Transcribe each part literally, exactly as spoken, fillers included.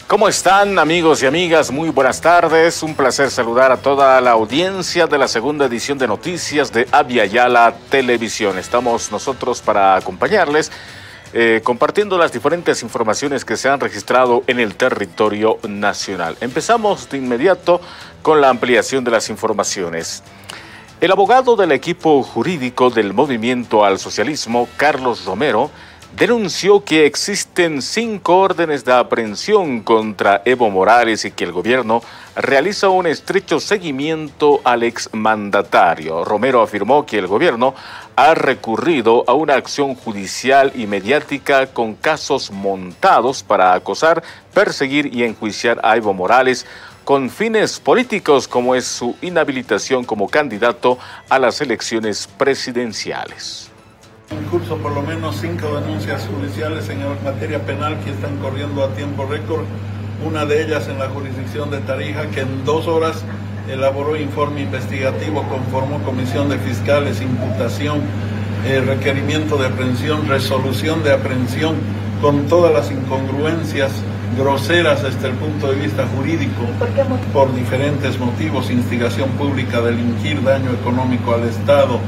¿Cómo están, amigos y amigas? Muy buenas tardes. Un placer saludar a toda la audiencia de la segunda edición de noticias de Abya Yala Televisión. Estamos nosotros para acompañarles, eh, compartiendo las diferentes informaciones que se han registrado en el territorio nacional. Empezamos de inmediato con la ampliación de las informaciones. El abogado del equipo jurídico del Movimiento al Socialismo, Carlos Romero, denunció que existen cinco órdenes de aprehensión contra Evo Morales y que el gobierno realiza un estrecho seguimiento al exmandatario. Romero afirmó que el gobierno ha recurrido a una acción judicial y mediática con casos montados para acosar, perseguir y enjuiciar a Evo Morales con fines políticos, como es su inhabilitación como candidato a las elecciones presidenciales. En curso por lo menos cinco denuncias judiciales en materia penal que están corriendo a tiempo récord, una de ellas en la jurisdicción de Tarija, que en dos horas elaboró informe investigativo, conformó comisión de fiscales, imputación, eh, requerimiento de aprehensión, resolución de aprehensión, con todas las incongruencias groseras desde el punto de vista jurídico, ¿por qué? Por diferentes motivos: instigación pública, delinquir, daño económico al Estado,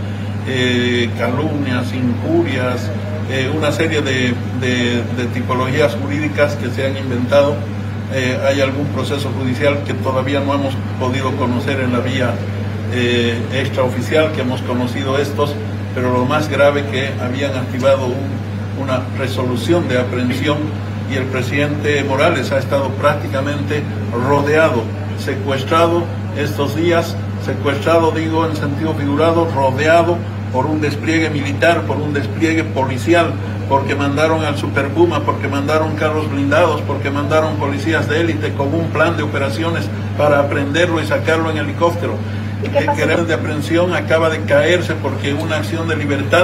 Eh, calumnias, injurias, eh, una serie de, de, de tipologías jurídicas que se han inventado. Eh, hay algún proceso judicial que todavía no hemos podido conocer en la vía eh, extraoficial, que hemos conocido estos, pero lo más grave, que habían activado un, una resolución de aprehensión y el presidente Morales ha estado prácticamente rodeado, secuestrado estos días, secuestrado digo en sentido figurado, rodeado por un despliegue militar, por un despliegue policial, porque mandaron al Super Puma, porque mandaron carros blindados, porque mandaron policías de élite con un plan de operaciones para aprenderlo y sacarlo en helicóptero. El querer de aprehensión acaba de caerse porque una acción de libertad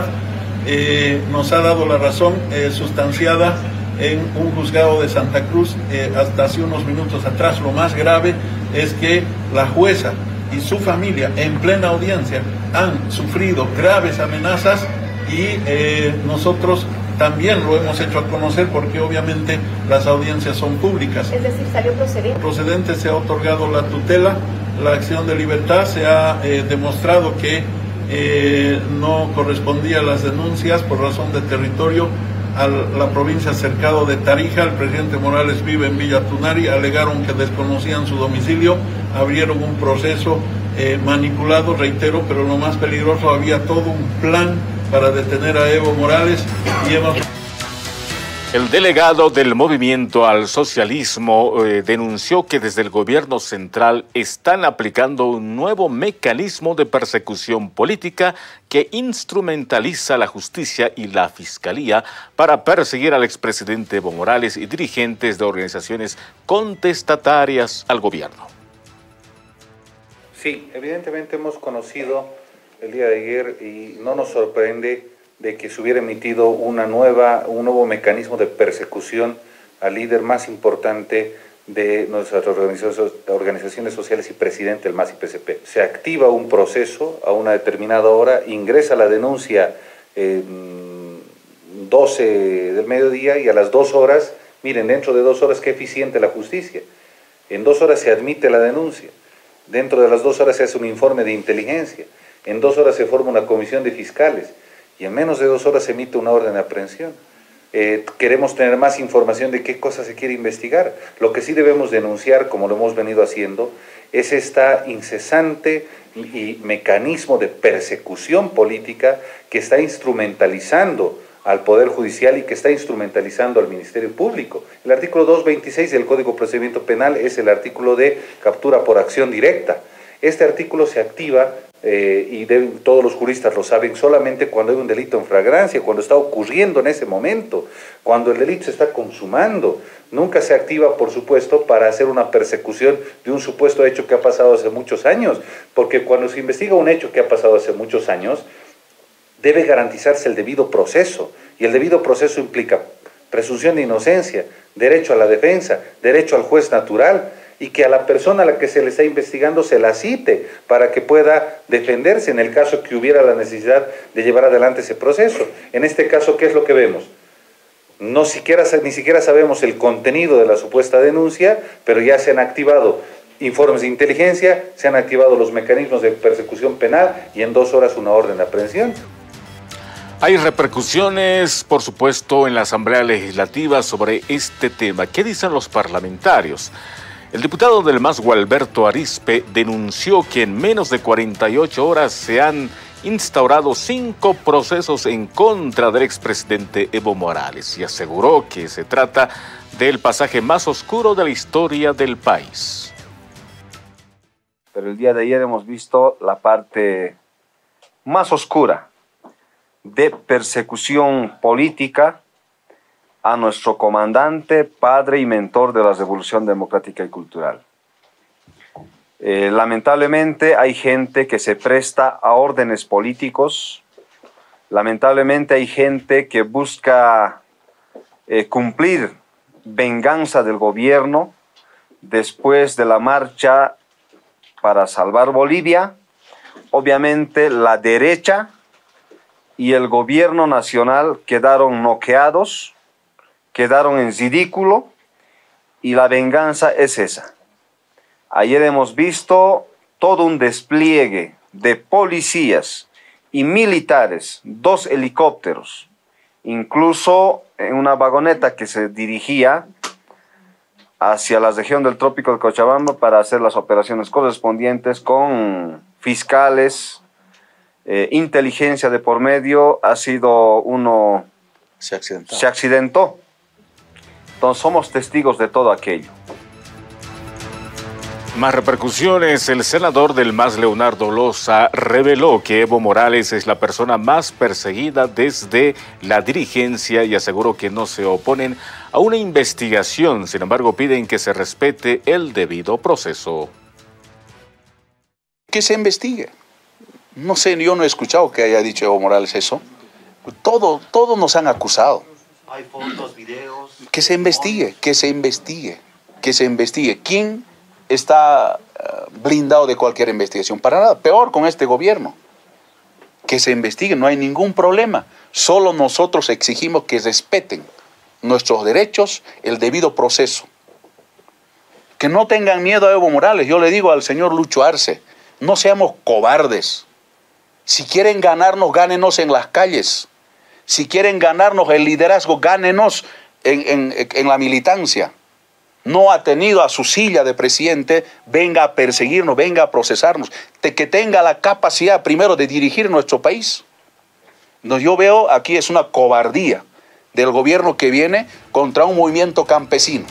eh, nos ha dado la razón, eh, sustanciada en un juzgado de Santa Cruz eh, hasta hace unos minutos atrás. Lo más grave es que la jueza y su familia en plena audiencia han sufrido graves amenazas y eh, nosotros también lo hemos hecho a conocer, porque obviamente las audiencias son públicas. Es decir, salió procedente. Procedente, se ha otorgado la tutela, la acción de libertad, se ha eh, demostrado que eh, no correspondía a las denuncias por razón de territorio a la provincia cercado de Tarija. El presidente Morales vive en Villa Tunari, alegaron que desconocían su domicilio, abrieron un proceso eh, manipulado, reitero, pero lo más peligroso, había todo un plan para detener a Evo Morales y hemos... El delegado del Movimiento al Socialismo eh, denunció que desde el gobierno central están aplicando un nuevo mecanismo de persecución política que instrumentaliza la justicia y la fiscalía para perseguir al expresidente Evo Morales y dirigentes de organizaciones contestatarias al gobierno. Sí, evidentemente hemos conocido el día de ayer y no nos sorprende de que se hubiera emitido una nueva, un nuevo mecanismo de persecución al líder más importante de nuestras organizaciones sociales y presidente del M A S y P C P. Se activa un proceso a una determinada hora, ingresa la denuncia eh, doce del mediodía y a las dos horas, miren, dentro de dos horas qué eficiente la justicia. En dos horas se admite la denuncia, dentro de las dos horas se hace un informe de inteligencia, en dos horas se forma una comisión de fiscales, y en menos de dos horas se emite una orden de aprehensión. Eh, queremos tener más información de qué cosa se quiere investigar. Lo que sí debemos denunciar, como lo hemos venido haciendo, es esta incesante y mecanismo de persecución política que está instrumentalizando al Poder Judicial y que está instrumentalizando al Ministerio Público. El artículo doscientos veintiséis del Código de Procedimiento Penal es el artículo de captura por acción directa. Este artículo se activa Eh, y deben, todos los juristas lo saben, solamente cuando hay un delito en flagrancia, cuando está ocurriendo en ese momento, cuando el delito se está consumando. Nunca se activa, por supuesto, para hacer una persecución de un supuesto hecho que ha pasado hace muchos años, porque cuando se investiga un hecho que ha pasado hace muchos años, debe garantizarse el debido proceso, y el debido proceso implica presunción de inocencia, derecho a la defensa, derecho al juez natural, y que a la persona a la que se le está investigando se la cite para que pueda defenderse en el caso que hubiera la necesidad de llevar adelante ese proceso. En este caso, ¿qué es lo que vemos? No siquiera, ni siquiera sabemos el contenido de la supuesta denuncia, pero ya se han activado informes de inteligencia, se han activado los mecanismos de persecución penal y en dos horas una orden de aprehensión. Hay repercusiones, por supuesto, en la Asamblea Legislativa sobre este tema. ¿Qué dicen los parlamentarios? El diputado del M A S, Gualberto Arizpe, denunció que en menos de cuarenta y ocho horas se han instaurado cinco procesos en contra del expresidente Evo Morales y aseguró que se trata del pasaje más oscuro de la historia del país. Pero el día de ayer hemos visto la parte más oscura de persecución política a nuestro comandante, padre y mentor de la Revolución Democrática y Cultural. Eh, lamentablemente hay gente que se presta a órdenes políticos, lamentablemente hay gente que busca eh, cumplir venganza del gobierno después de la marcha para salvar Bolivia. Obviamente la derecha y el gobierno nacional quedaron noqueados, quedaron en ridículo y la venganza es esa. Ayer hemos visto todo un despliegue de policías y militares, dos helicópteros, incluso en una vagoneta que se dirigía hacia la región del Trópico de Cochabamba para hacer las operaciones correspondientes con fiscales, eh, inteligencia de por medio. Ha sido uno... Se accidentó. Se accidentó. Entonces somos testigos de todo aquello. Más repercusiones. El senador del M A S, Leonardo Loza, reveló que Evo Morales es la persona más perseguida desde la dirigencia y aseguró que no se oponen a una investigación. Sin embargo, piden que se respete el debido proceso. Que se investigue. No sé, yo no he escuchado que haya dicho Evo Morales eso. Todo, todos nos han acusado. Hay fotos, videos. Que se investigue, que se investigue, que se investigue. ¿Quién está uh, blindado de cualquier investigación? Para nada, peor con este gobierno. Que se investigue, no hay ningún problema. Solo nosotros exigimos que respeten nuestros derechos, el debido proceso. Que no tengan miedo a Evo Morales. Yo le digo al señor Lucho Arce, no seamos cobardes. Si quieren ganarnos, gánenos en las calles. Si quieren ganarnos el liderazgo, gánenos en, en, en la militancia. No ha tenido a su silla de presidente, venga a perseguirnos, venga a procesarnos, de que tenga la capacidad primero de dirigir nuestro país. No, yo veo aquí es una cobardía del gobierno que viene contra un movimiento campesino.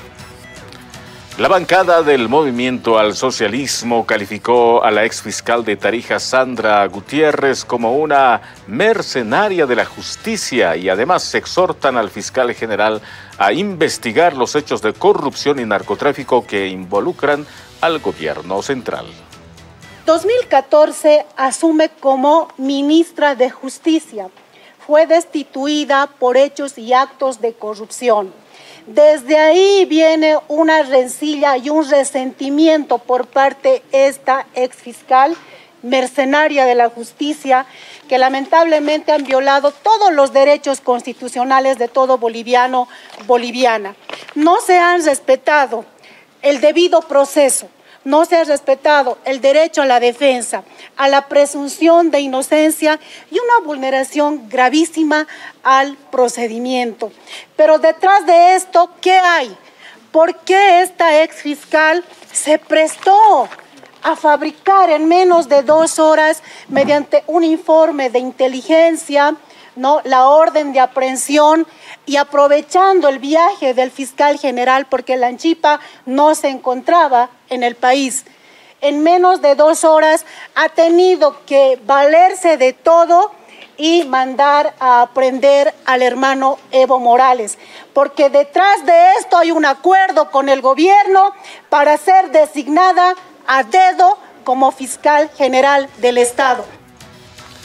La bancada del Movimiento al Socialismo calificó a la exfiscal de Tarija, Sandra Gutiérrez, como una mercenaria de la justicia y además se exhortan al fiscal general a investigar los hechos de corrupción y narcotráfico que involucran al gobierno central. dos mil catorce asume como ministra de Justicia. Fue destituida por hechos y actos de corrupción. Desde ahí viene una rencilla y un resentimiento por parte de esta exfiscal mercenaria de la justicia, que lamentablemente han violado todos los derechos constitucionales de todo boliviano, boliviana. No se han respetado el debido proceso, no se ha respetado el derecho a la defensa, a la presunción de inocencia y una vulneración gravísima al procedimiento. Pero detrás de esto, ¿qué hay? ¿Por qué esta exfiscal se prestó a fabricar en menos de dos horas, mediante un informe de inteligencia, ¿no?, la orden de aprehensión, y aprovechando el viaje del fiscal general, porque la Anchipa no se encontraba en el país? En menos de dos horas ha tenido que valerse de todo y mandar a aprender al hermano Evo Morales, porque detrás de esto hay un acuerdo con el gobierno para ser designada a dedo como fiscal general del Estado.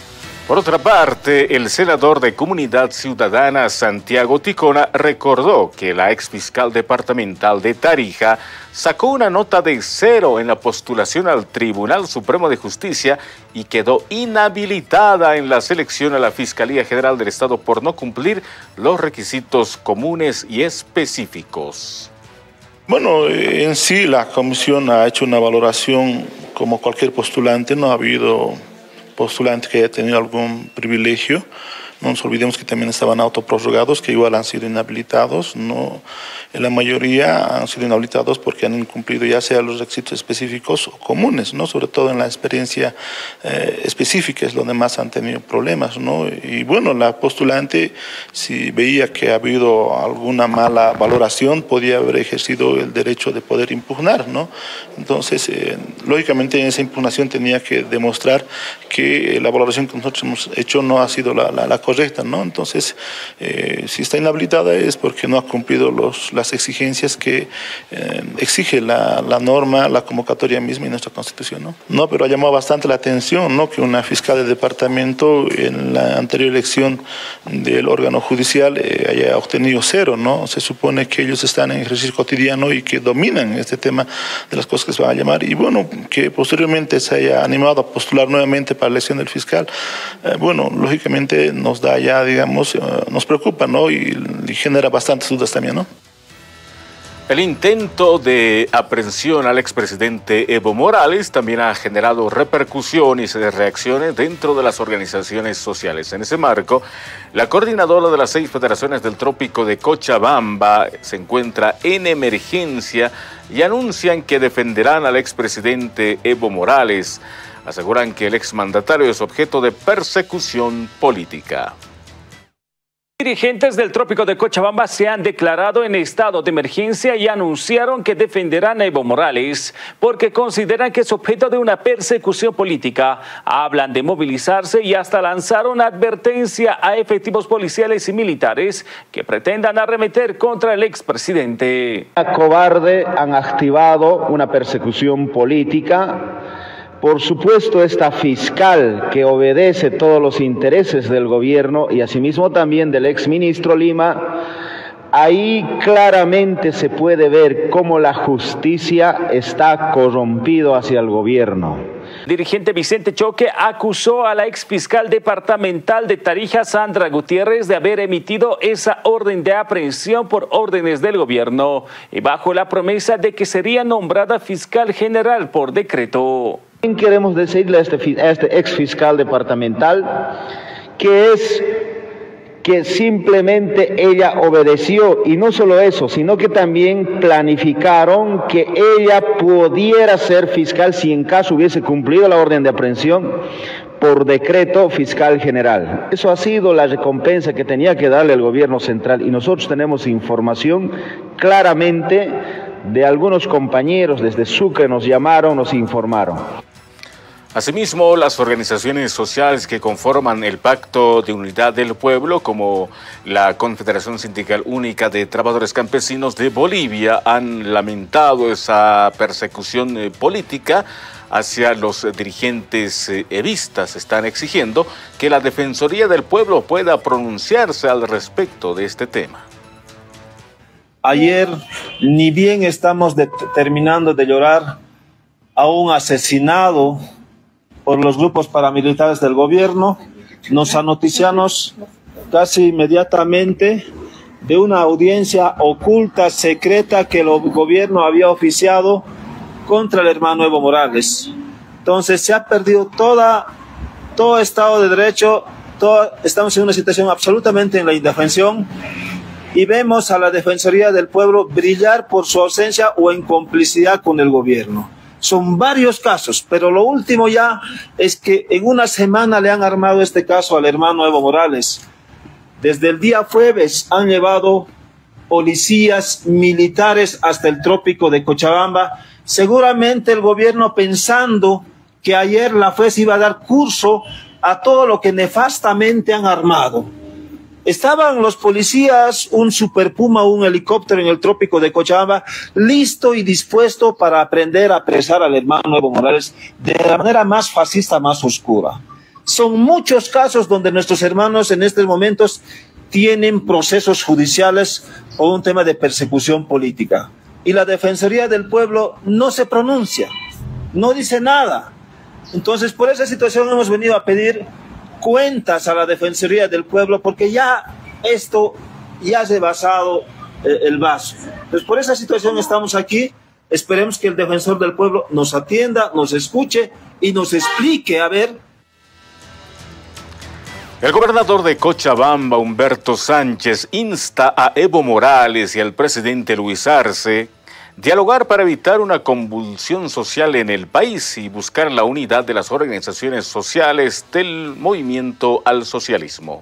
Por otra parte, el senador de Comunidad Ciudadana Santiago Ticona recordó que la exfiscal departamental de Tarija sacó una nota de cero en la postulación al Tribunal Supremo de Justicia y quedó inhabilitada en la selección a la Fiscalía General del Estado por no cumplir los requisitos comunes y específicos. Bueno, en sí la comisión ha hecho una valoración como cualquier postulante, no ha habido postulante que haya tenido algún privilegio. No nos olvidemos que también estaban autoprorrogados, que igual han sido inhabilitados. No, en la mayoría han sido inhabilitados porque han incumplido ya sea los requisitos específicos o comunes, ¿no? Sobre todo en la experiencia eh, específica es donde más han tenido problemas, ¿no? Y bueno, la postulante, si veía que ha habido alguna mala valoración, podía haber ejercido el derecho de poder impugnar, ¿no? Entonces, eh, lógicamente en esa impugnación tenía que demostrar que la valoración que nosotros hemos hecho no ha sido la, la, la correcta, ¿no? Entonces, eh, si está inhabilitada es porque no ha cumplido los, las exigencias que eh, exige la, la norma, la convocatoria misma y nuestra Constitución, ¿no? No, pero ha llamado bastante la atención, ¿no? Que una fiscal de departamento en la anterior elección del órgano judicial eh, haya obtenido cero, ¿no? Se supone que ellos están en ejercicio cotidiano y que dominan este tema de las cosas que se van a llamar, y bueno, que posteriormente se haya animado a postular nuevamente para la elección del fiscal, eh, bueno, lógicamente nos da ya, digamos, uh, nos preocupa, ¿no? Y, y genera bastantes dudas también, ¿no? El intento de aprehensión al expresidente Evo Morales también ha generado repercusiones y reacciones dentro de las organizaciones sociales. En ese marco, la coordinadora de las seis federaciones del Trópico de Cochabamba se encuentra en emergencia y anuncian que defenderán al expresidente Evo Morales. Aseguran que el exmandatario es objeto de persecución política. Dirigentes del Trópico de Cochabamba se han declarado en estado de emergencia y anunciaron que defenderán a Evo Morales porque consideran que es objeto de una persecución política. Hablan de movilizarse y hasta lanzaron advertencia a efectivos policiales y militares que pretendan arremeter contra el expresidente. Cobarde han activado una persecución política. Por supuesto, esta fiscal que obedece todos los intereses del gobierno y asimismo también del exministro Lima, ahí claramente se puede ver cómo la justicia está corrompido hacia el gobierno. Dirigente Vicente Choque acusó a la exfiscal departamental de Tarija, Sandra Gutiérrez, de haber emitido esa orden de aprehensión por órdenes del gobierno y bajo la promesa de que sería nombrada fiscal general por decreto. Queremos decirle a este, a este exfiscal departamental que es que simplemente ella obedeció, y no solo eso, sino que también planificaron que ella pudiera ser fiscal si en caso hubiese cumplido la orden de aprehensión por decreto fiscal general. Eso ha sido la recompensa que tenía que darle el gobierno central, y nosotros tenemos información claramente de algunos compañeros desde Sucre, nos llamaron, nos informaron. Asimismo, las organizaciones sociales que conforman el Pacto de Unidad del Pueblo, como la Confederación Sindical Única de Trabajadores Campesinos de Bolivia, han lamentado esa persecución eh, política hacia los dirigentes eh, evistas. Están exigiendo que la Defensoría del Pueblo pueda pronunciarse al respecto de este tema. Ayer, ni bien estamos de, terminando de llorar a un asesinado por los grupos paramilitares del gobierno, nos anoticiamos casi inmediatamente de una audiencia oculta, secreta, que el gobierno había oficiado contra el hermano Evo Morales. Entonces se ha perdido toda, todo Estado de Derecho, todo, estamos en una situación absolutamente en la indefensión, y vemos a la Defensoría del Pueblo brillar por su ausencia o en complicidad con el gobierno. Son varios casos, pero lo último ya es que en una semana le han armado este caso al hermano Evo Morales. Desde el día jueves han llevado policías militares hasta el Trópico de Cochabamba, seguramente el gobierno pensando que ayer la F E S iba a dar curso a todo lo que nefastamente han armado. Estaban los policías, un Super Puma, un helicóptero en el Trópico de Cochabamba, listo y dispuesto para aprender a apresar al hermano Evo Morales de la manera más fascista, más oscura. Son muchos casos donde nuestros hermanos en estos momentos tienen procesos judiciales por un tema de persecución política. Y la Defensoría del Pueblo no se pronuncia, no dice nada. Entonces, por esa situación hemos venido a pedir cuentas a la Defensoría del Pueblo, porque ya esto ya ha rebasado eh, el vaso. Entonces, por esa situación estamos aquí. Esperemos que el Defensor del Pueblo nos atienda, nos escuche y nos explique, a ver. El gobernador de Cochabamba, Humberto Sánchez, insta a Evo Morales y al presidente Luis Arce dialogar para evitar una convulsión social en el país y buscar la unidad de las organizaciones sociales del movimiento al socialismo.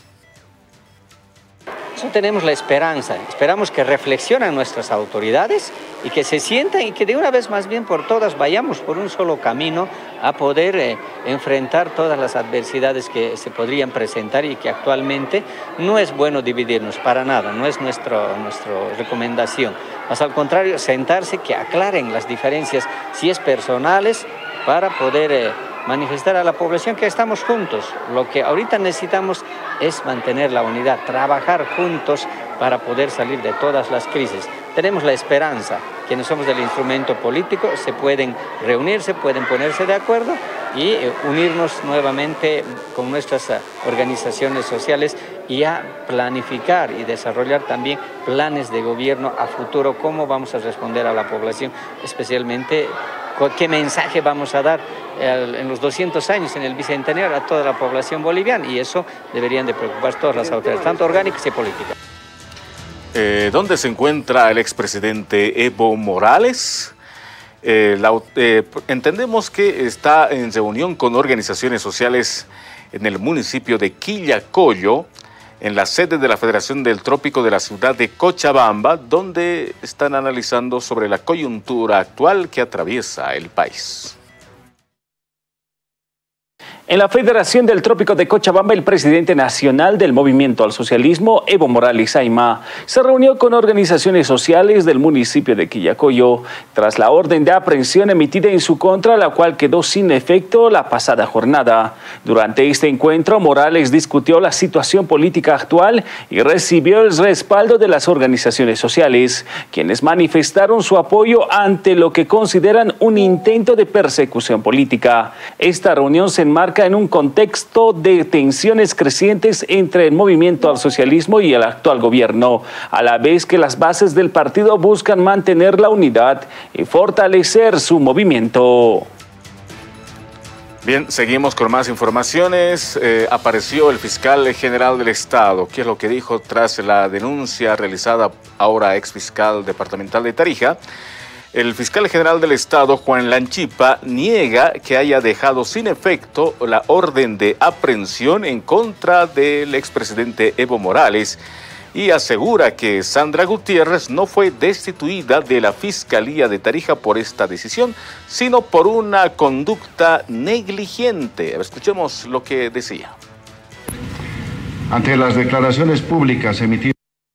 Eso tenemos la esperanza. Esperamos que reflexionen nuestras autoridades y que se sientan y que de una vez más bien por todas vayamos por un solo camino a poder eh, enfrentar todas las adversidades que se podrían presentar y que actualmente no es bueno dividirnos para nada, no es nuestro, nuestra recomendación. Más al contrario, sentarse, que aclaren las diferencias, si es personales, para poder eh, manifestar a la población que estamos juntos. Lo que ahorita necesitamos es mantener la unidad, trabajar juntos para poder salir de todas las crisis. Tenemos la esperanza, quienes somos del instrumento político, se pueden reunirse, pueden ponerse de acuerdo y eh, unirnos nuevamente con nuestras uh, organizaciones sociales y a planificar y desarrollar también planes de gobierno a futuro, cómo vamos a responder a la población, especialmente qué mensaje vamos a dar eh, en los doscientos años, en el bicentenario, a toda la población boliviana, y eso deberían de preocupar todas las autoridades, tanto orgánicas y políticas. Eh, ¿Dónde se encuentra el expresidente Evo Morales? Eh, la, eh, entendemos que está en reunión con organizaciones sociales en el municipio de Quillacollo, en la sede de la Federación del Trópico de la ciudad de Cochabamba, donde están analizando sobre la coyuntura actual que atraviesa el país. En la Federación del Trópico de Cochabamba, el presidente nacional del Movimiento al Socialismo, Evo Morales Ayma, se reunió con organizaciones sociales del municipio de Quillacollo tras la orden de aprehensión emitida en su contra, la cual quedó sin efecto la pasada jornada. Durante este encuentro, Morales discutió la situación política actual y recibió el respaldo de las organizaciones sociales, quienes manifestaron su apoyo ante lo que consideran un intento de persecución política. Esta reunión se enmarca en un contexto de tensiones crecientes entre el movimiento al socialismo y el actual gobierno, a la vez que las bases del partido buscan mantener la unidad y fortalecer su movimiento. Bien, seguimos con más informaciones. Eh, apareció el fiscal general del Estado. ¿Qué es lo que dijo tras la denuncia realizada ahora ex fiscal departamental de Tarija? El fiscal general del Estado, Juan Lanchipa, niega que haya dejado sin efecto la orden de aprehensión en contra del expresidente Evo Morales y asegura que Sandra Gutiérrez no fue destituida de la Fiscalía de Tarija por esta decisión, sino por una conducta negligente. Escuchemos lo que decía. Ante las declaraciones públicas emitidas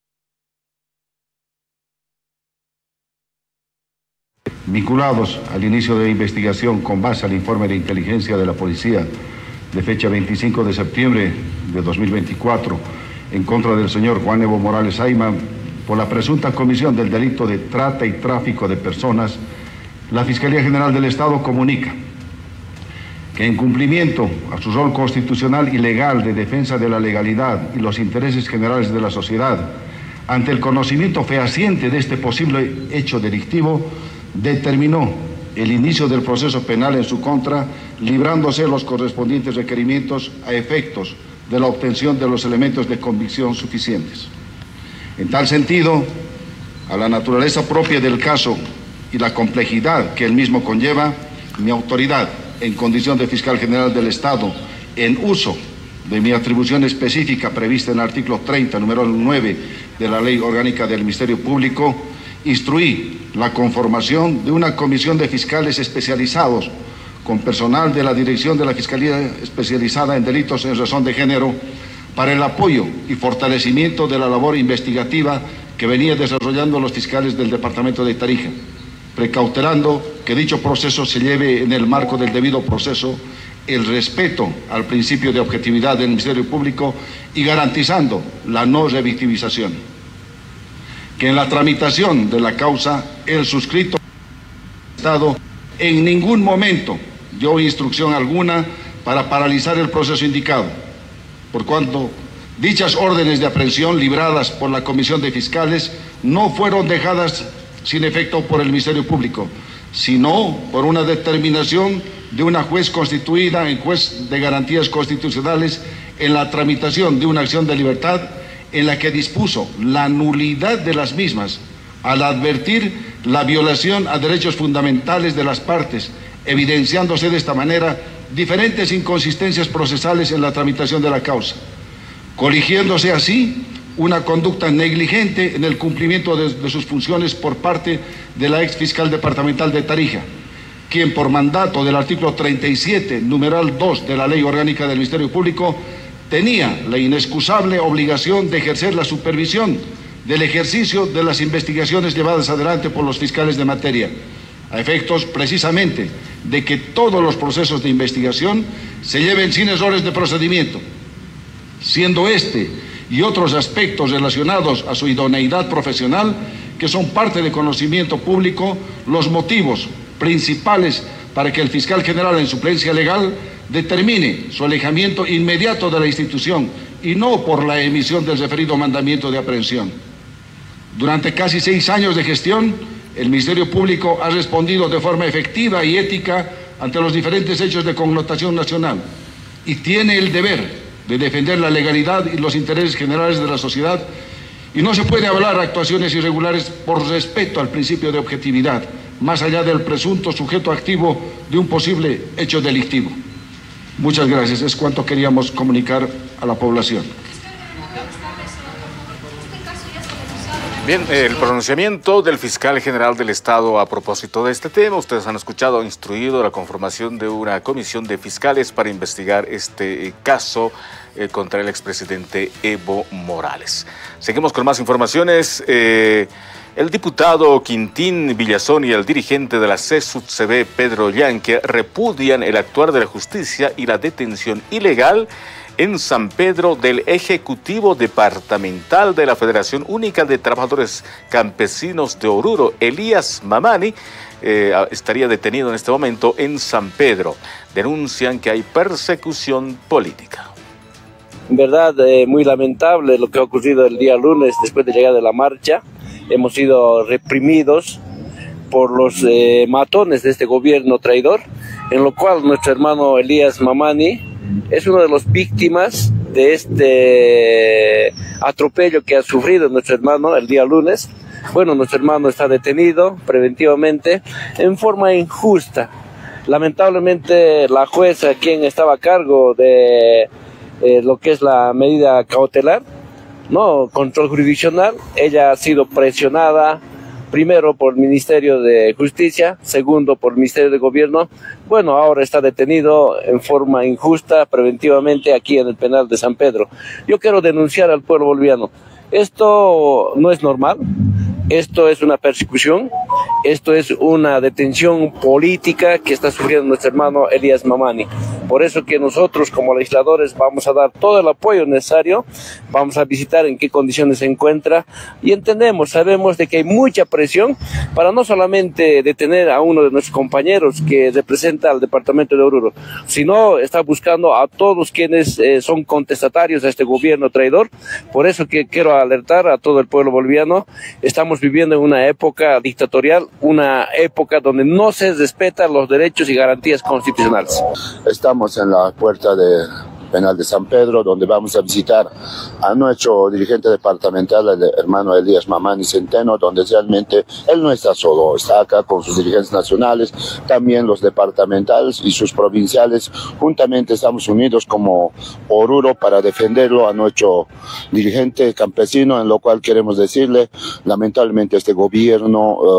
vinculados al inicio de investigación con base al informe de inteligencia de la policía de fecha veinticinco de septiembre de dos mil veinticuatro en contra del señor Juan Evo Morales Ayma por la presunta comisión del delito de trata y tráfico de personas, la Fiscalía General del Estado comunica que en cumplimiento a su rol constitucional y legal de defensa de la legalidad y los intereses generales de la sociedad, ante el conocimiento fehaciente de este posible hecho delictivo, determinó el inicio del proceso penal en su contra, librándose los correspondientes requerimientos a efectos de la obtención de los elementos de convicción suficientes. En tal sentido, a la naturaleza propia del caso y la complejidad que el mismo conlleva, mi autoridad, en condición de fiscal general del Estado, en uso de mi atribución específica prevista en el artículo treinta, número nueve de la Ley Orgánica del Ministerio Público, instruí la conformación de una comisión de fiscales especializados con personal de la Dirección de la Fiscalía Especializada en Delitos en Razón de Género para el apoyo y fortalecimiento de la labor investigativa que venía desarrollando los fiscales del Departamento de Tarija, precautelando que dicho proceso se lleve en el marco del debido proceso el respeto al principio de objetividad del Ministerio Público y garantizando la no revictimización. Que en la tramitación de la causa el suscrito Estado en ningún momento dio instrucción alguna para paralizar el proceso indicado, por cuanto dichas órdenes de aprehensión libradas por la Comisión de Fiscales no fueron dejadas sin efecto por el Ministerio Público, sino por una determinación de una juez constituida en juez de garantías constitucionales en la tramitación de una acción de libertad en la que dispuso la nulidad de las mismas al advertir la violación a derechos fundamentales de las partes, evidenciándose de esta manera diferentes inconsistencias procesales en la tramitación de la causa, coligiéndose así una conducta negligente en el cumplimiento de, de sus funciones por parte de la ex fiscal departamental de Tarija, quien por mandato del artículo treinta y siete, numeral dos de la Ley Orgánica del Ministerio Público, tenía la inexcusable obligación de ejercer la supervisión del ejercicio de las investigaciones llevadas adelante por los fiscales de materia, a efectos precisamente de que todos los procesos de investigación se lleven sin errores de procedimiento, siendo este y otros aspectos relacionados a su idoneidad profesional, que son parte de conocimiento público, los motivos principales para que el fiscal general en suplencia legal determine su alejamiento inmediato de la institución y no por la emisión del referido mandamiento de aprehensión. Durante casi seis años de gestión, el Ministerio Público ha respondido de forma efectiva y ética ante los diferentes hechos de connotación nacional y tiene el deber de defender la legalidad y los intereses generales de la sociedad, y no se puede hablar actuaciones irregulares por respeto al principio de objetividad, más allá del presunto sujeto activo de un posible hecho delictivo. Muchas gracias, es cuanto queríamos comunicar a la población. Bien, el pronunciamiento del fiscal general del Estado a propósito de este tema. Ustedes han escuchado, instruido la conformación de una comisión de fiscales para investigar este caso eh, contra el expresidente Evo Morales. Seguimos con más informaciones. Eh, el diputado Quintín Villazón y el dirigente de la C E S U T C B, Pedro Llanque, repudian el actuar de la justicia y la detención ilegal en San Pedro del Ejecutivo Departamental de la Federación Única de Trabajadores Campesinos de Oruro, Elías Mamani, eh, estaría detenido en este momento en San Pedro. Denuncian que hay persecución política. En verdad, eh, muy lamentable lo que ha ocurrido el día lunes después de llegar de la marcha. Hemos sido reprimidos por los eh, matones de este gobierno traidor, en lo cual nuestro hermano Elías Mamani es una de las víctimas de este atropello que ha sufrido nuestro hermano el día lunes. Bueno, nuestro hermano está detenido preventivamente en forma injusta. Lamentablemente la jueza, quien estaba a cargo de eh, lo que es la medida cautelar, no control jurisdiccional, ella ha sido presionada primero por el Ministerio de Justicia, segundo por el Ministerio de Gobierno. Bueno, ahora está detenido en forma injusta preventivamente aquí en el penal de San Pedro. Yo quiero denunciar al pueblo boliviano. Esto no es normal. Esto es una persecución, esto es una detención política que está sufriendo nuestro hermano Elías Mamani. Por eso que nosotros como legisladores vamos a dar todo el apoyo necesario, vamos a visitar en qué condiciones se encuentra y entendemos, sabemos de que hay mucha presión para no solamente detener a uno de nuestros compañeros que representa al departamento de Oruro, sino está buscando a todos quienes eh, son contestatarios a este gobierno traidor. Por eso que quiero alertar a todo el pueblo boliviano, estamos viviendo en una época dictatorial, una época donde no se respetan los derechos y garantías constitucionales. Estamos en la puerta de penal de San Pedro, donde vamos a visitar a nuestro dirigente departamental, el hermano Elías Mamani Centeno, donde realmente él no está solo, está acá con sus dirigentes nacionales, también los departamentales y sus provinciales. Juntamente estamos unidos como Oruro para defenderlo a nuestro dirigente campesino, en lo cual queremos decirle, lamentablemente este gobierno uh,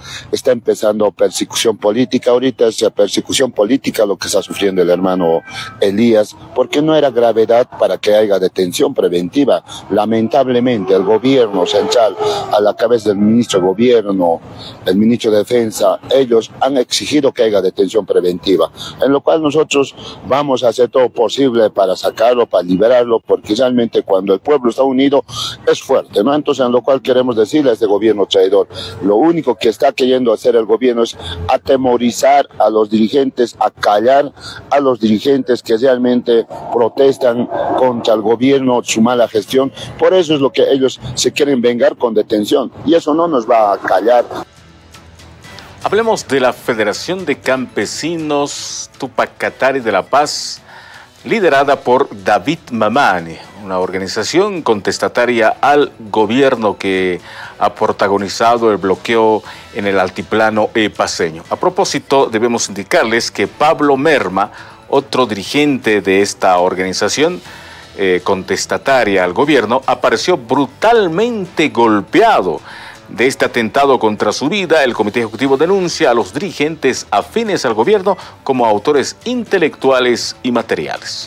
está empezando persecución política. Ahorita es persecución política lo que está sufriendo el hermano Elías, porque no era gravedad para que haya detención preventiva. Lamentablemente el gobierno central, a la cabeza del ministro de Gobierno, el ministro de Defensa, ellos han exigido que haya detención preventiva, en lo cual nosotros vamos a hacer todo posible para sacarlo, para liberarlo, porque realmente cuando el pueblo está unido es fuerte, ¿no? Entonces, en lo cual queremos decirle a este gobierno traidor, lo único que está queriendo hacer el gobierno es atemorizar a los dirigentes, a callar a los dirigentes que realmente protestan contra el gobierno, su mala gestión. Por eso es lo que ellos se quieren vengar con detención, y eso no nos va a callar. Hablemos de la Federación de Campesinos Tupac Katari de La Paz, liderada por David Mamani, una organización contestataria al gobierno que ha protagonizado el bloqueo en el altiplano paceño. A propósito, debemos indicarles que Pablo Merma, otro dirigente de esta organización eh, contestataria al gobierno, apareció brutalmente golpeado. De este atentado contra su vida, el Comité Ejecutivo denuncia a los dirigentes afines al gobierno como autores intelectuales y materiales.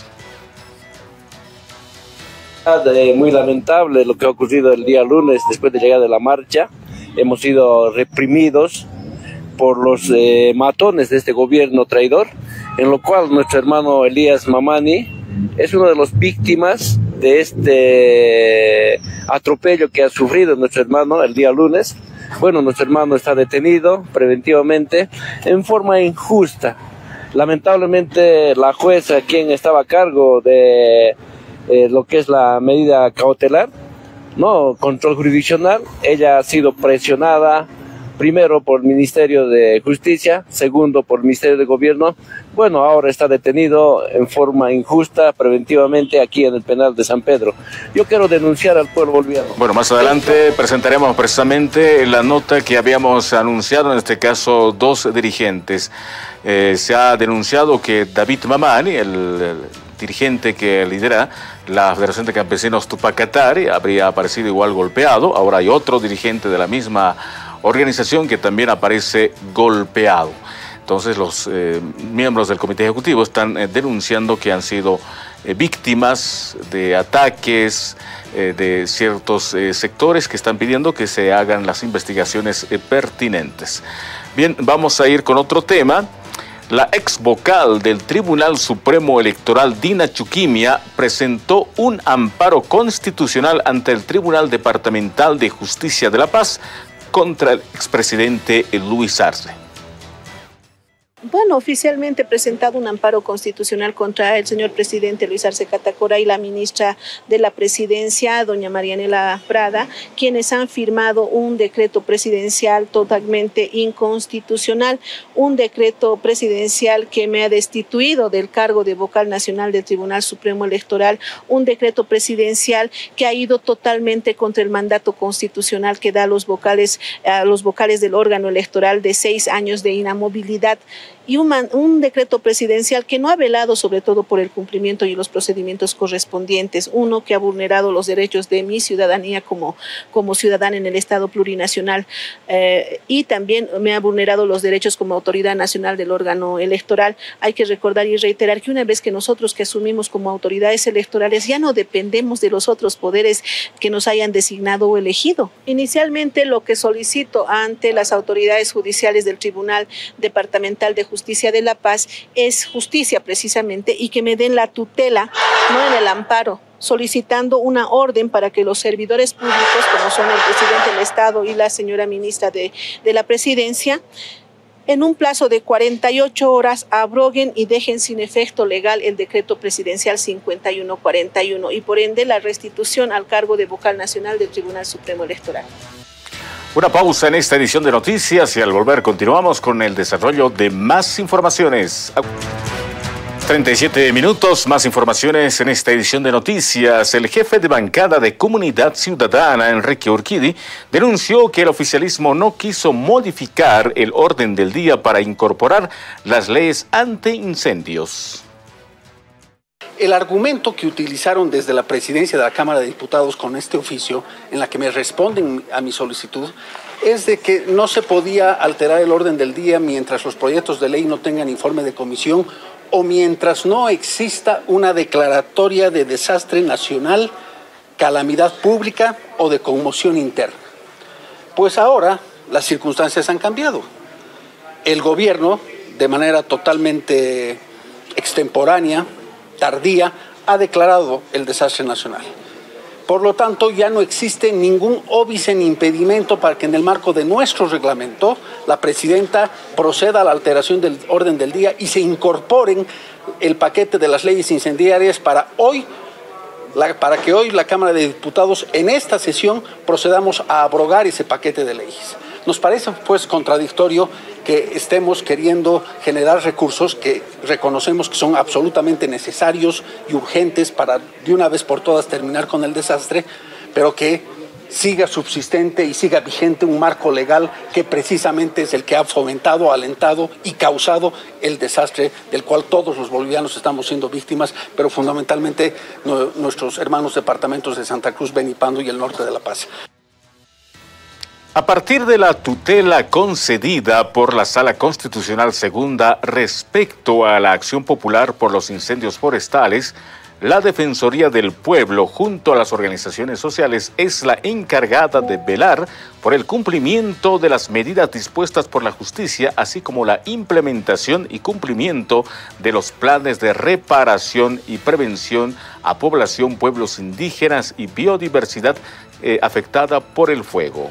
Muy lamentable lo que ha ocurrido el día lunes después de llegar de la marcha. Hemos sido reprimidos por los eh, matones de este gobierno traidor, en lo cual nuestro hermano Elías Mamani es una de las víctimas de este atropello que ha sufrido nuestro hermano el día lunes. Bueno, nuestro hermano está detenido preventivamente en forma injusta. Lamentablemente la jueza, quien estaba a cargo de eh, lo que es la medida cautelar, no control jurisdiccional, ella ha sido presionada primero por el Ministerio de Justicia, segundo por el Ministerio de Gobierno. Bueno, ahora está detenido en forma injusta, preventivamente, aquí en el penal de San Pedro. Yo quiero denunciar al pueblo boliviano. Bueno, más adelante presentaremos precisamente la nota que habíamos anunciado, en este caso dos dirigentes. Eh, se ha denunciado que David Mamani, el, el dirigente que lidera la Federación de Campesinos Tupac Katari, habría aparecido igual golpeado. Ahora hay otro dirigente de la misma organización que también aparece golpeado. Entonces los eh, miembros del Comité Ejecutivo están eh, denunciando que han sido eh, víctimas de ataques eh, de ciertos eh, sectores que están pidiendo que se hagan las investigaciones eh, pertinentes. Bien, vamos a ir con otro tema. La ex vocal del Tribunal Supremo Electoral, Dina Chuquimia, presentó un amparo constitucional ante el Tribunal Departamental de Justicia de La Paz contra el expresidente Luis Arce. Bueno, oficialmente he presentado un amparo constitucional contra el señor presidente Luis Arce Catacora y la ministra de la Presidencia, doña Marianela Prada, quienes han firmado un decreto presidencial totalmente inconstitucional, un decreto presidencial que me ha destituido del cargo de vocal nacional del Tribunal Supremo Electoral, un decreto presidencial que ha ido totalmente contra el mandato constitucional que da a los vocales, a los vocales del órgano electoral de seis años de inamovilidad, y un, man, un decreto presidencial que no ha velado sobre todo por el cumplimiento y los procedimientos correspondientes. Uno, que ha vulnerado los derechos de mi ciudadanía como, como ciudadana en el Estado plurinacional, eh, y también me ha vulnerado los derechos como autoridad nacional del órgano electoral. Hay que recordar y reiterar que una vez que nosotros que asumimos como autoridades electorales ya no dependemos de los otros poderes que nos hayan designado o elegido. Inicialmente lo que solicito ante las autoridades judiciales del Tribunal Departamental de Justicia Justicia de La Paz es justicia precisamente, y que me den la tutela, no en el amparo, solicitando una orden para que los servidores públicos, como son el presidente del Estado y la señora ministra de, de la Presidencia, en un plazo de cuarenta y ocho horas abroguen y dejen sin efecto legal el decreto presidencial cincuenta y uno cuarenta y uno y por ende la restitución al cargo de vocal nacional del Tribunal Supremo Electoral. Una pausa en esta edición de noticias y al volver continuamos con el desarrollo de más informaciones. treinta y siete minutos, más informaciones en esta edición de noticias. El jefe de bancada de Comunidad Ciudadana, Enrique Urquidi, denunció que el oficialismo no quiso modificar el orden del día para incorporar las leyes anti-incendios. El argumento que utilizaron desde la presidencia de la Cámara de Diputados con este oficio, en la que me responden a mi solicitud, es de que no se podía alterar el orden del día mientras los proyectos de ley no tengan informe de comisión o mientras no exista una declaratoria de desastre nacional, calamidad pública o de conmoción interna. Pues ahora las circunstancias han cambiado. El gobierno, de manera totalmente extemporánea, tardía, ha declarado el desastre nacional. Por lo tanto, ya no existe ningún óbice ni impedimento para que en el marco de nuestro reglamento la presidenta proceda a la alteración del orden del día y se incorporen el paquete de las leyes incendiarias para hoy, la, para que hoy la Cámara de Diputados en esta sesión procedamos a abrogar ese paquete de leyes. Nos parece pues contradictorio que estemos queriendo generar recursos que reconocemos que son absolutamente necesarios y urgentes para de una vez por todas terminar con el desastre, pero que siga subsistente y siga vigente un marco legal que precisamente es el que ha fomentado, alentado y causado el desastre del cual todos los bolivianos estamos siendo víctimas, pero fundamentalmente no, nuestros hermanos departamentos de Santa Cruz, Benipando y el norte de La Paz. A partir de la tutela concedida por la Sala Constitucional Segunda respecto a la acción popular por los incendios forestales, la Defensoría del Pueblo, junto a las organizaciones sociales, es la encargada de velar por el cumplimiento de las medidas dispuestas por la justicia, así como la implementación y cumplimiento de los planes de reparación y prevención a población, pueblos indígenas y biodiversidad eh, afectada por el fuego.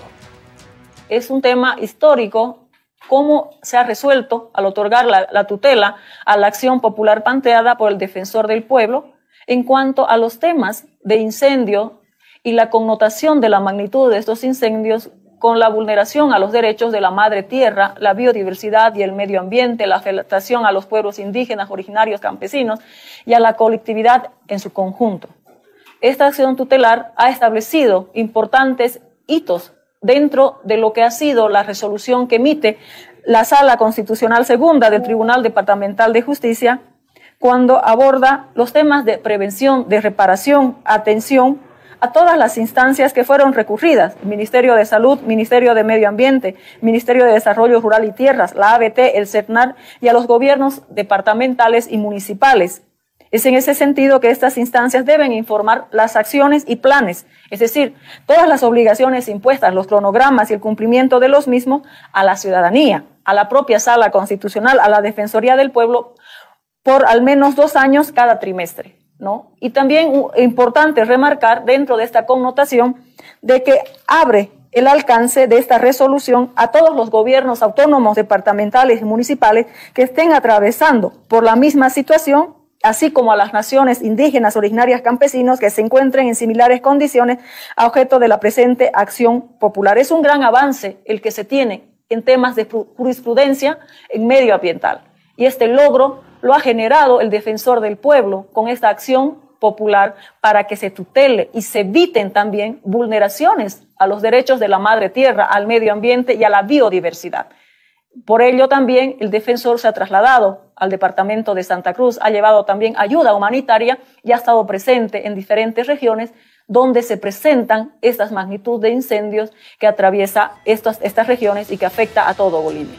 Es un tema histórico, cómo se ha resuelto al otorgar la, la tutela a la acción popular planteada por el Defensor del Pueblo en cuanto a los temas de incendio y la connotación de la magnitud de estos incendios con la vulneración a los derechos de la madre tierra, la biodiversidad y el medio ambiente, la afectación a los pueblos indígenas, originarios, campesinos y a la colectividad en su conjunto. Esta acción tutelar ha establecido importantes hitos dentro de lo que ha sido la resolución que emite la Sala Constitucional Segunda del Tribunal Departamental de Justicia cuando aborda los temas de prevención, de reparación, atención a todas las instancias que fueron recurridas, Ministerio de Salud, Ministerio de Medio Ambiente, Ministerio de Desarrollo Rural y Tierras, la A B T, el CERNAR y a los gobiernos departamentales y municipales. Es en ese sentido que estas instancias deben informar las acciones y planes, es decir, todas las obligaciones impuestas, los cronogramas y el cumplimiento de los mismos a la ciudadanía, a la propia Sala Constitucional, a la Defensoría del Pueblo, por al menos dos años cada trimestre, ¿no? Y también es importante remarcar dentro de esta connotación de que abre el alcance de esta resolución a todos los gobiernos autónomos, departamentales y municipales que estén atravesando por la misma situación, así como a las naciones indígenas, originarias, campesinos que se encuentren en similares condiciones a objeto de la presente acción popular. Es un gran avance el que se tiene en temas de jurisprudencia en medioambiental. Y este logro lo ha generado el Defensor del Pueblo con esta acción popular para que se tutele y se eviten también vulneraciones a los derechos de la madre tierra, al medio ambiente y a la biodiversidad. Por ello también el defensor se ha trasladado al departamento de Santa Cruz, ha llevado también ayuda humanitaria y ha estado presente en diferentes regiones donde se presentan estas magnitudes de incendios que atraviesa estas, estas regiones y que afecta a todo Bolivia.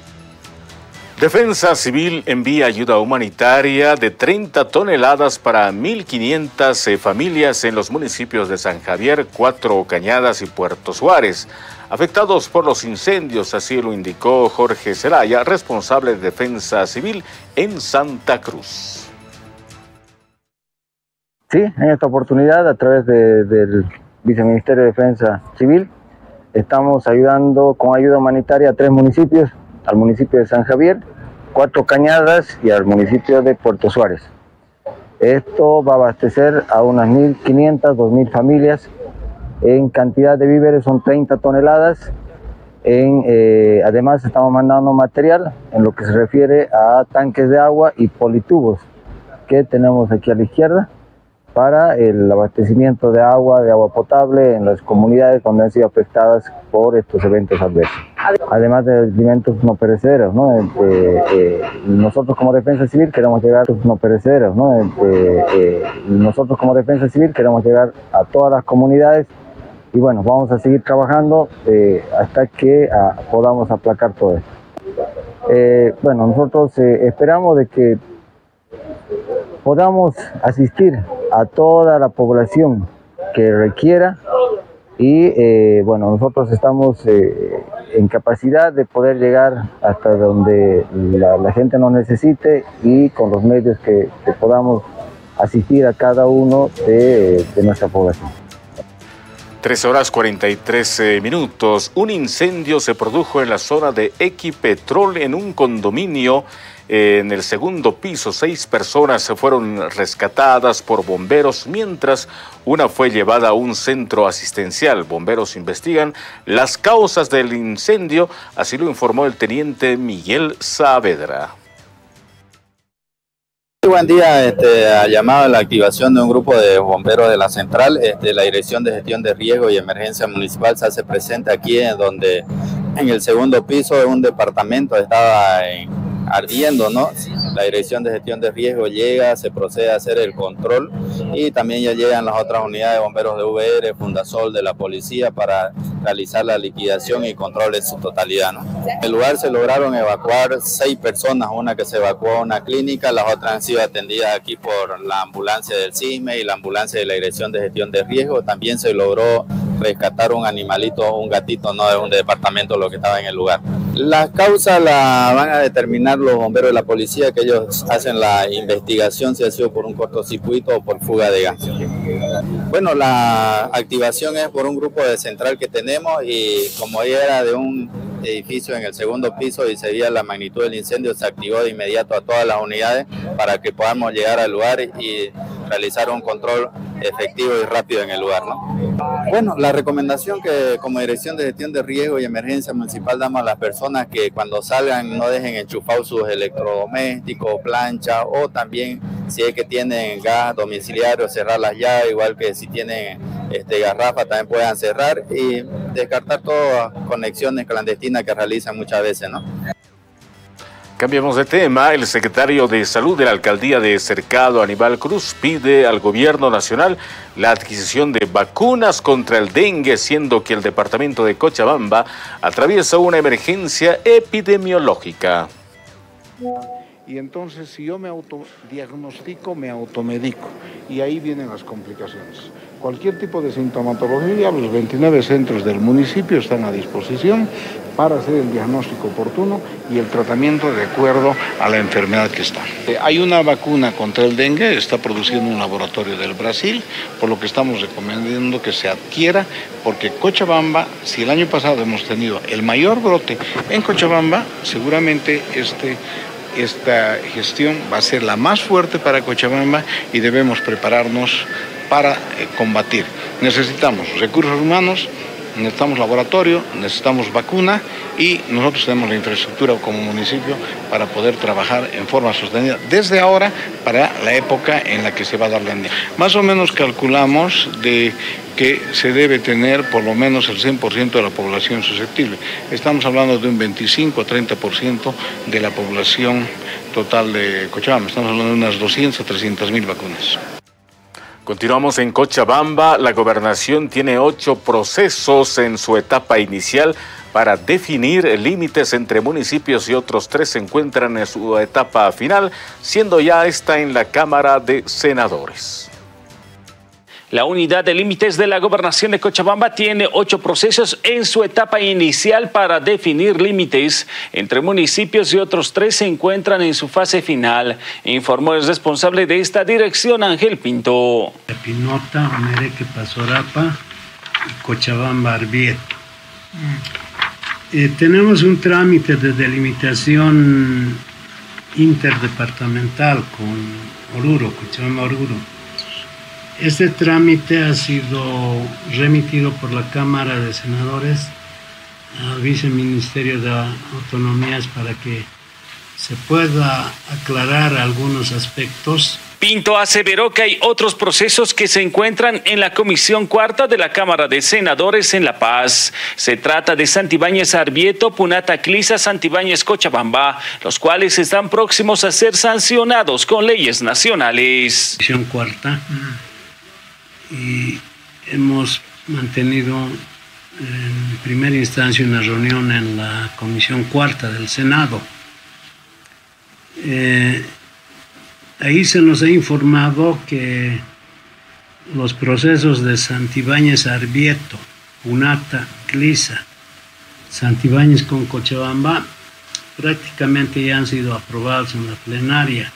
Defensa Civil envía ayuda humanitaria de treinta toneladas para mil quinientas eh, familias en los municipios de San Javier, Cuatro Cañadas y Puerto Suárez, afectados por los incendios, así lo indicó Jorge Zelaya, responsable de Defensa Civil en Santa Cruz. Sí, en esta oportunidad, a través de, del Viceministerio de Defensa Civil, estamos ayudando con ayuda humanitaria a tres municipios, al municipio de San Javier, Cuatro Cañadas y al municipio de Puerto Suárez. Esto va a abastecer a unas mil quinientas, dos mil familias. En cantidad de víveres son treinta toneladas. En, eh, además estamos mandando material en lo que se refiere a tanques de agua y politubos que tenemos aquí a la izquierda. para el abastecimiento de agua, de agua potable en las comunidades donde han sido afectadas por estos eventos adversos. Además de alimentos no perecederos, ¿no? Eh, eh, nosotros como Defensa Civil queremos llegar a no perecederos, ¿no? Eh, eh, nosotros como Defensa Civil queremos llegar a todas las comunidades y bueno, vamos a seguir trabajando eh, hasta que ah, podamos aplacar todo esto. Eh, bueno, nosotros eh, esperamos de que podamos asistir a toda la población que requiera y eh, bueno, nosotros estamos eh, en capacidad de poder llegar hasta donde la, la gente nos necesite y con los medios que, que podamos asistir a cada uno de, de nuestra población. tres horas cuarenta y tres minutos. Un incendio se produjo en la zona de Equipetrol en un condominio. En el segundo piso, seis personas fueron rescatadas por bomberos, mientras una fue llevada a un centro asistencial. Bomberos investigan las causas del incendio, así lo informó el teniente Miguel Saavedra. Buen día, este, ha llamado a la activación de un grupo de bomberos de la central. Este, la Dirección de Gestión de Riesgo y Emergencia Municipal se hace presente aquí, en donde en el segundo piso de un departamento estaba en ardiendo, ¿no? La Dirección de Gestión de Riesgo llega, se procede a hacer el control y también ya llegan las otras unidades de bomberos de V R, Fundasol, de la policía para realizar la liquidación y control en su totalidad, ¿no? En el lugar se lograron evacuar seis personas, una que se evacuó a una clínica, las otras han sido atendidas aquí por la ambulancia del CISME y la ambulancia de la Dirección de Gestión de Riesgo. También se logró rescatar un animalito, un gatito, no de un departamento, lo que estaba en el lugar. Las causas las van a determinar los bomberos de la policía, que ellos hacen la investigación si ha sido por un cortocircuito o por fuga de gas. Bueno, la activación es por un grupo de central que tenemos y como ella era de un edificio en el segundo piso y se veía la magnitud del incendio, se activó de inmediato a todas las unidades para que podamos llegar al lugar y realizar un control efectivo y rápido en el lugar, ¿no? Bueno, la recomendación que como Dirección de Gestión de Riesgo y Emergencia Municipal damos a las personas que cuando salgan no dejen enchufados sus electrodomésticos, plancha, o también si es que tienen gas domiciliario, cerrar las llaves, igual que si tienen este, garrafa también puedan cerrar y descartar todas conexiones clandestinas que realizan muchas veces, ¿no? Cambiamos de tema. El secretario de Salud de la Alcaldía de Cercado, Aníbal Cruz, pide al gobierno nacional la adquisición de vacunas contra el dengue, siendo que el departamento de Cochabamba atraviesa una emergencia epidemiológica. Y entonces, si yo me autodiagnostico, me automedico, y ahí vienen las complicaciones. Cualquier tipo de sintomatología, los veintinueve centros del municipio están a disposición para hacer el diagnóstico oportuno y el tratamiento de acuerdo a la enfermedad que está. Eh, hay una vacuna contra el dengue, está produciendo un laboratorio del Brasil, por lo que estamos recomendando que se adquiera, porque Cochabamba, si el año pasado hemos tenido el mayor brote en Cochabamba, seguramente este... esta gestión va a ser la más fuerte para Cochabamba y debemos prepararnos para eh, combatir. Necesitamos recursos humanos, necesitamos laboratorio, necesitamos vacuna y nosotros tenemos la infraestructura como municipio para poder trabajar en forma sostenida desde ahora para la época en la que se va a dar la endemia. Más o menos calculamos de que se debe tener por lo menos el cien por ciento de la población susceptible. Estamos hablando de un veinticinco a treinta por ciento de la población total de Cochabamba. Estamos hablando de unas doscientas a trescientas mil vacunas. Continuamos en Cochabamba. La gobernación tiene ocho procesos en su etapa inicial para definir límites entre municipios y otros tres se encuentran en su etapa final, siendo ya esta en la Cámara de Senadores. La unidad de límites de la gobernación de Cochabamba tiene ocho procesos en su etapa inicial para definir límites entre municipios y otros tres se encuentran en su fase final, informó el responsable de esta dirección, Ángel Pinto. Pinota, Mereque, Pasorapa y Cochabamba, Arbieto. Eh, tenemos un trámite de delimitación interdepartamental con Oruro, Cochabamba, Oruro. Este trámite ha sido remitido por la Cámara de Senadores al Viceministerio de Autonomías para que se pueda aclarar algunos aspectos. Pinto aseveró que hay otros procesos que se encuentran en la Comisión Cuarta de la Cámara de Senadores en La Paz. Se trata de Santibáñez Arbieto, Punata Clisa, Santibáñez Cochabamba, los cuales están próximos a ser sancionados con leyes nacionales. Comisión Cuarta, y hemos mantenido en primera instancia una reunión en la Comisión Cuarta del Senado. Eh, Ahí se nos ha informado que los procesos de Santibáñez Arbieto, Punata, Clisa, Santibáñez con Cochabamba prácticamente ya han sido aprobados en la plenaria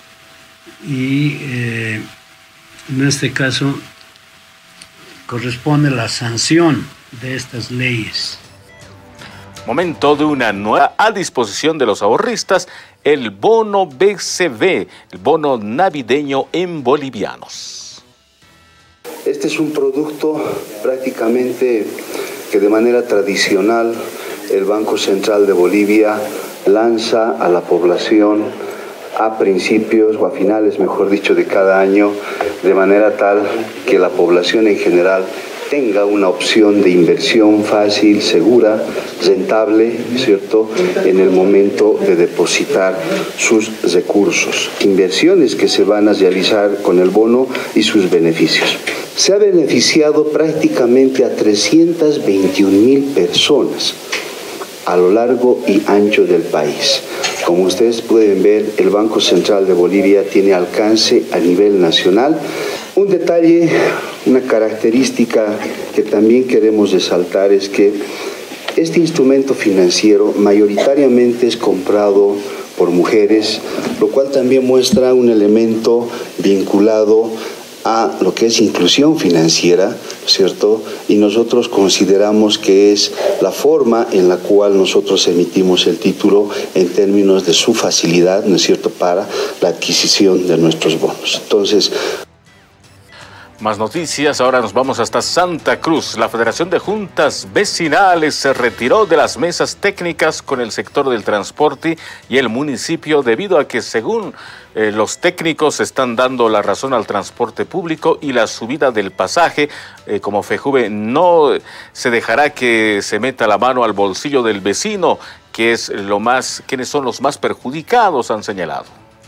y eh, en este caso corresponde la sanción de estas leyes. Momento de una nueva a disposición de los ahorristas, el bono B C B, el bono navideño en bolivianos. Este es un producto prácticamente que de manera tradicional el Banco Central de Bolivia lanza a la población a principios o a finales, mejor dicho, de cada año, de manera tal que la población en general tenga una opción de inversión fácil, segura, rentable, ¿cierto?, en el momento de depositar sus recursos. Inversiones que se van a realizar con el bono y sus beneficios. Se ha beneficiado prácticamente a trescientas veintiún mil personas a lo largo y ancho del país. Como ustedes pueden ver, el Banco Central de Bolivia tiene alcance a nivel nacional. Un detalle, una característica que también queremos resaltar es que este instrumento financiero mayoritariamente es comprado por mujeres, lo cual también muestra un elemento vinculado a lo que es inclusión financiera, ¿cierto? Y nosotros consideramos que es la forma en la cual nosotros emitimos el título en términos de su facilidad, ¿no es cierto?, para la adquisición de nuestros bonos. Entonces, más noticias, ahora nos vamos hasta Santa Cruz. La Federación de Juntas Vecinales se retiró de las mesas técnicas con el sector del transporte y el municipio debido a que, según eh, los técnicos, están dando la razón al transporte público y la subida del pasaje. Eh, como FEJUVE no se dejará que se meta la mano al bolsillo del vecino, que es lo más, quienes son los más perjudicados, han señalado.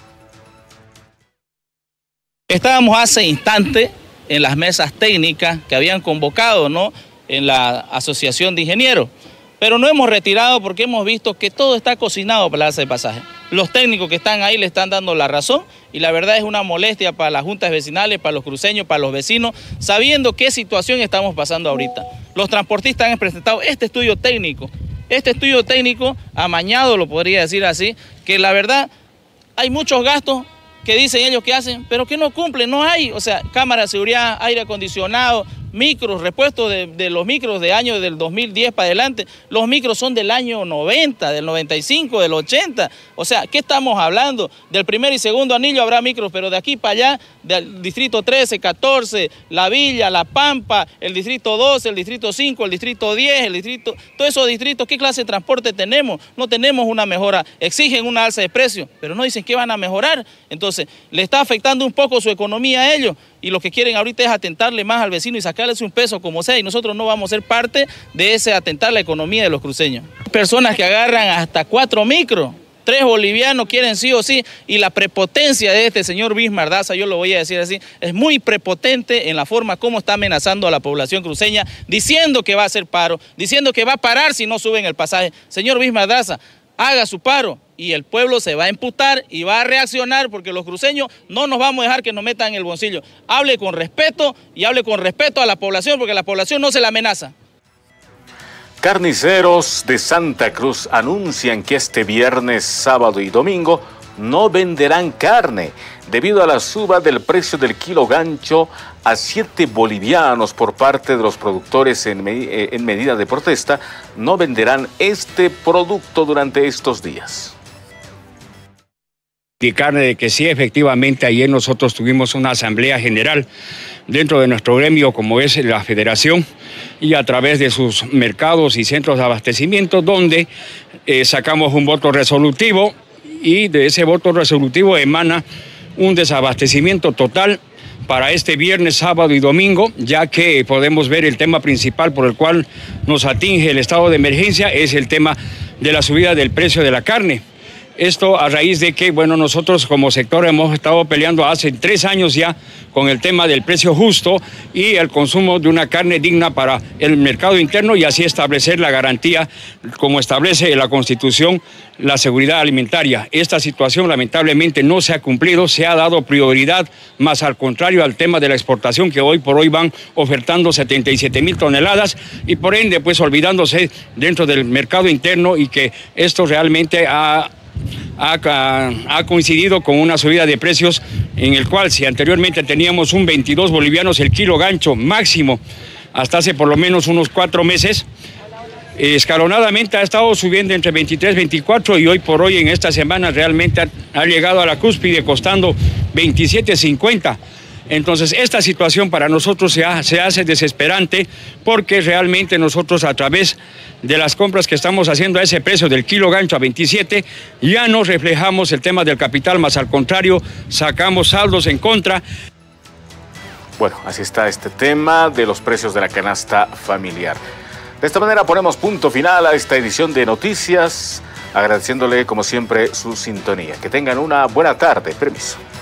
Estábamos hace instante en las mesas técnicas que habían convocado, ¿no?, en la Asociación de Ingenieros, pero no hemos retirado porque hemos visto que todo está cocinado para la alza de pasaje. Los técnicos que están ahí le están dando la razón y la verdad es una molestia para las juntas vecinales, para los cruceños, para los vecinos, sabiendo qué situación estamos pasando ahorita. Los transportistas han presentado este estudio técnico, este estudio técnico amañado, lo podría decir así, que la verdad hay muchos gastos que dicen ellos que hacen, pero que no cumplen, no hay, o sea, cámara de seguridad, aire acondicionado, micros, repuestos de, de los micros de año del dos mil diez para adelante, los micros son del año noventa, del noventa y cinco, del ochenta, o sea, ¿qué estamos hablando? Del primer y segundo anillo habrá micros, pero de aquí para allá, del distrito trece, catorce, La Villa, La Pampa, el distrito doce, el distrito cinco, el distrito diez, el distrito, todos esos distritos, ¿qué clase de transporte tenemos? No tenemos una mejora, exigen una alza de precio, pero no dicen que van a mejorar, entonces le está afectando un poco su economía a ellos, y lo que quieren ahorita es atentarle más al vecino y sacarles un peso como sea, y nosotros no vamos a ser parte de ese atentar la economía de los cruceños. Personas que agarran hasta cuatro micros, tres bolivianos quieren sí o sí, y la prepotencia de este señor Bismarck Daza, yo lo voy a decir así, es muy prepotente en la forma como está amenazando a la población cruceña, diciendo que va a hacer paro, diciendo que va a parar si no suben el pasaje. Señor Bismarck Daza, haga su paro y el pueblo se va a emputar y va a reaccionar porque los cruceños no nos vamos a dejar que nos metan en el bolsillo. Hable con respeto y hable con respeto a la población porque la población no se la amenaza. Carniceros de Santa Cruz anuncian que este viernes, sábado y domingo no venderán carne debido a la suba del precio del kilo gancho a siete bolivianos por parte de los productores en, me en medida de protesta. No venderán este producto durante estos días. Indicarle de que sí, efectivamente, ayer nosotros tuvimos una asamblea general dentro de nuestro gremio, como es la federación, y a través de sus mercados y centros de abastecimiento, donde eh, sacamos un voto resolutivo, y de ese voto resolutivo emana un desabastecimiento total para este viernes, sábado y domingo, ya que podemos ver el tema principal por el cual nos atinge el estado de emergencia es el tema de la subida del precio de la carne. Esto a raíz de que, bueno, nosotros como sector hemos estado peleando hace tres años ya con el tema del precio justo y el consumo de una carne digna para el mercado interno y así establecer la garantía, como establece la Constitución, la seguridad alimentaria. Esta situación lamentablemente no se ha cumplido, se ha dado prioridad, más al contrario al tema de la exportación, que hoy por hoy van ofertando setenta y siete mil toneladas y por ende pues olvidándose dentro del mercado interno, y que esto realmente ha Ha, ha coincidido con una subida de precios en el cual, si anteriormente teníamos un veintidós bolivianos el kilo gancho máximo hasta hace por lo menos unos cuatro meses, escalonadamente ha estado subiendo entre veintitrés, veinticuatro y hoy por hoy en esta semana realmente ha, ha llegado a la cúspide costando veintisiete cincuenta. Entonces esta situación para nosotros se, ha, se hace desesperante, porque realmente nosotros a través de las compras que estamos haciendo a ese precio del kilo gancho a veintisiete ya no reflejamos el tema del capital, más al contrario sacamos saldos en contra. Bueno, así está este tema de los precios de la canasta familiar. De esta manera ponemos punto final a esta edición de Noticias, agradeciéndole como siempre su sintonía. Que tengan una buena tarde. Permiso.